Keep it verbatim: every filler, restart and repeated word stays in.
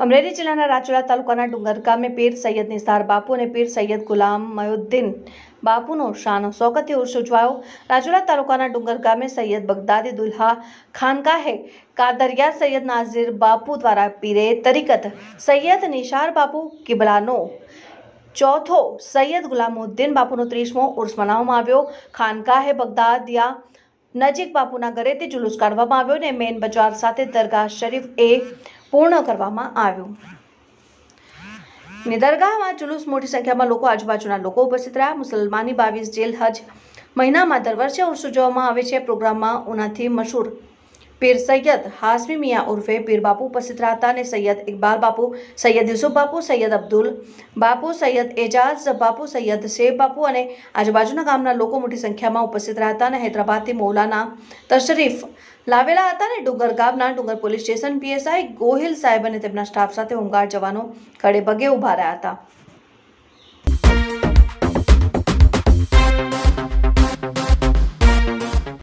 અમરેલી જિલ્લાના રાજુલા તાલુકાના ડુંગર ગામે પીર સૈયદ નિસાર બાપુ અને પીર સૈયદ ગુલામ મયુદ્દીન બાપુનો શાન શૌકતથી ઉર્સ ઉજવાયો। રાજુલા તાલુકાના ડુંગર ગામે સૈયદ બગદાદી દુલ્હા ખાનકાહે કાદરિયા સૈયદ નાઝીર બાપુ દ્વારા પીરે તરીકત સૈયદ નિસાર બાપુ કિબલાનો ચોથો સૈયદ ગુલામુદ્દીન બાપુનો ત્રીસમો ઉર્સ મનાવવામાં આવ્યો। ખાનકાહે બગદાદિયા નજીક બાપુના ઘરેથી જુલુસ કાઢવામાં આવ્યો અને મેન બજાર સાથે દરગાહ શરીફ એ પૂર્ણ કરવામાં આવ્યું। દરગાહમાં જુલુસ મોટી સંખ્યામાં લોકો આજુબાજુના લોકો ઉપસ્થિત રહ્યા। મુસલમાની બાવીસ જેલ હજ મહિનામાં દર વર્ષે ઉર્સ ઉજવવામાં આવે છે। પ્રોગ્રામમાં ઉનાથી મશહૂર પીર સૈયદ હાસમી મિયા ઉર્ફે પીર બાપુ ઉપસ્થિત રહ્યા હતા અને સૈયદ ઇકબાલ બાપુ, સૈયદ યુસુફ બાપુ, સૈયદ અબ્દુલ બાપુ, સૈયદ એજાઝ બાપુ, સૈયદ શેખ બાપુ અને આજુબાજુના ગામના લોકો મોટી સંખ્યામાં ઉપસ્થિત રહ્યા હતા અને હૈદરાબાદથી મૌલાના તશરીફ લાવેલા હતા અને ડુંગર ગામના ડુંગર પોલીસ સ્ટેશન પીએસઆઈ ગોહિલ સાહેબ અને તેમના સ્ટાફ સાથે હોમગાર્ડ જવાનો ખડે પગે ઉભા રહ્યા હતા।